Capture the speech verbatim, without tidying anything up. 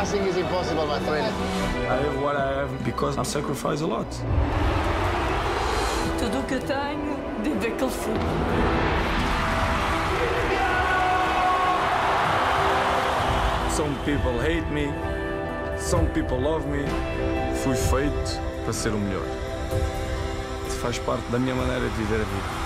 Nothing is impossible, my friend. I have what I have because I sacrifice a lot. Tudo o que eu tenho desde aquele fogo. Some people hate me, some people love me. Fui feito para ser o melhor. Faz parte da minha maneira de viver a vida.